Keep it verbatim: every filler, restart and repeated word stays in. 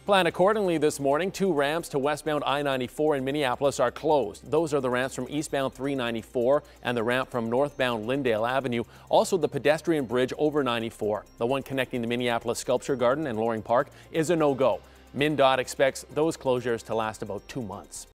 Planned accordingly this morning, two ramps to westbound I ninety-four in Minneapolis are closed. Those are the ramps from eastbound three ninety-four and the ramp from northbound Lyndale Avenue. Also the pedestrian bridge over ninety-four. The one connecting the Minneapolis Sculpture Garden and Loring Park is a no-go. MnDOT expects those closures to last about two months.